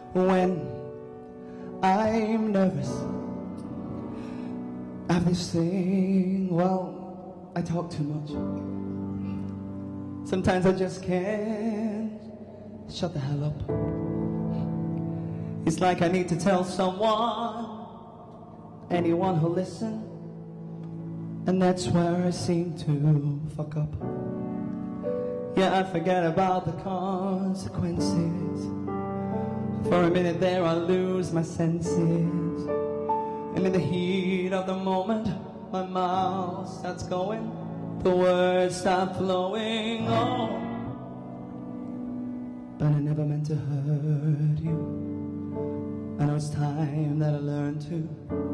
When I'm nervous, I have this thing, well, I talk too much. Sometimes I just can't shut the hell up. It's like I need to tell someone, anyone who'll listen, and that's where I seem to fuck up. Yeah, I forget about the consequences. For a minute there I lose my senses, and in the heat of the moment my mouth starts going, the words start flowing. Oh, but I never meant to hurt you. I know it's time that I learn to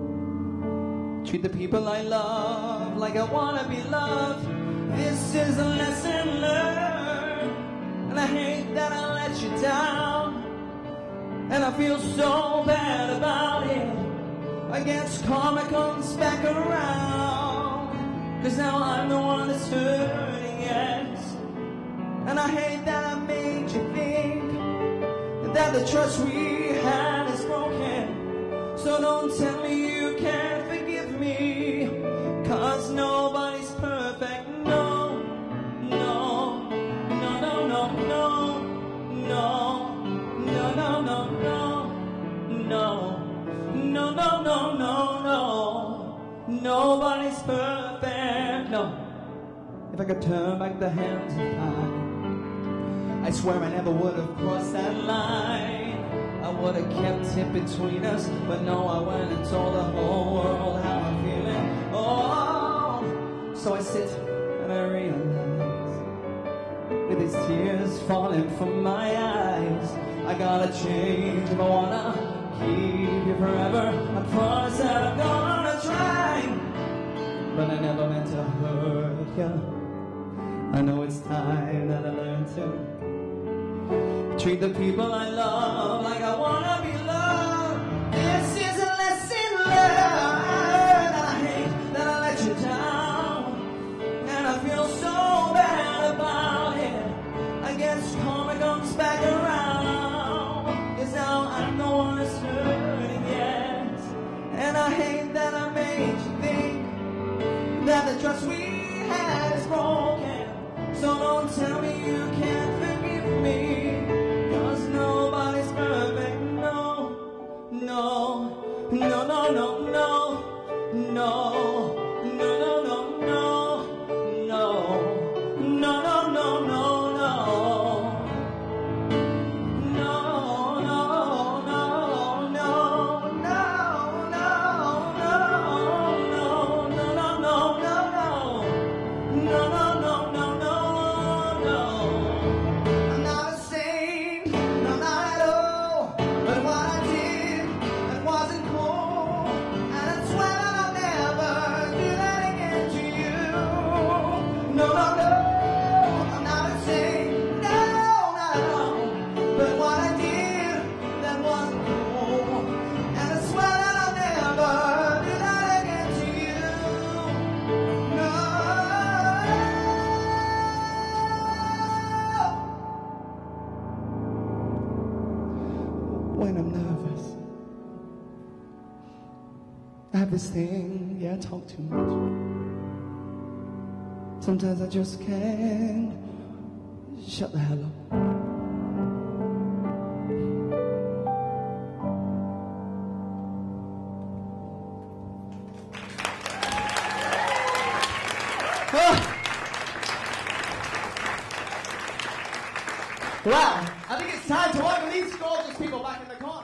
treat the people I love like I wanna be loved. This is a lesson learned, and I hate that I let you down. And I feel so bad about it. I guess karma comes back around, 'cause now I'm the one that's hurting, yes. And I hate that I made you think that the trust we had is broken. So don't tell me you can't forgive me, 'cause nobody's perfect. No, no, no, no, no, no, no. No, no, no, no, no, no, no, no, no, no, nobody's perfect, no. If I could turn back the hands of time, I swear I never would have crossed that line. I would have kept it between us, but no, I went and told the whole world how I'm feeling. Oh, so I sit and I realize, with these tears falling from my eyes, I gotta change if I wanna keep you forever. I promise that I'm gonna try, but I never meant to hurt you. I know it's time that I learn to treat the people I love like I wanna be loved. This is a lesson learned. I hate that I let you down, and I feel so bad about it. I guess karma comes back around. Now I'm the one that's hurting, yes. And I hate that I made you think that the trust we had is broken. So don't tell me you can't forgive me, 'cause nobody's perfect. No, no, no, no, no, no, no, no, no, no, no, no, no, no, no, no. When I'm nervous, I have this thing, yeah, I talk too much. Sometimes I just can't shut the hell up. Wow, I think it's time to welcome these gorgeous people back in the corner.